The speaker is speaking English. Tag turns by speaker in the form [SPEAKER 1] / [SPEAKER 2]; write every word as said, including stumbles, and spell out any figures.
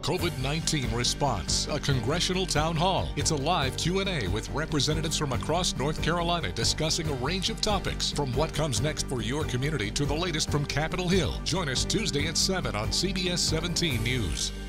[SPEAKER 1] COVID nineteen response, a congressional town hall. It's a live Q and A with representatives from across North Carolina discussing a range of topics, from what comes next for your community to the latest from Capitol Hill. Join us Tuesday at seven on C B S seventeen News.